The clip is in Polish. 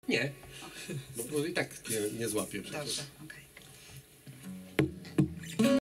Nie, bo i tak nie złapię przecież. Dobrze, okej.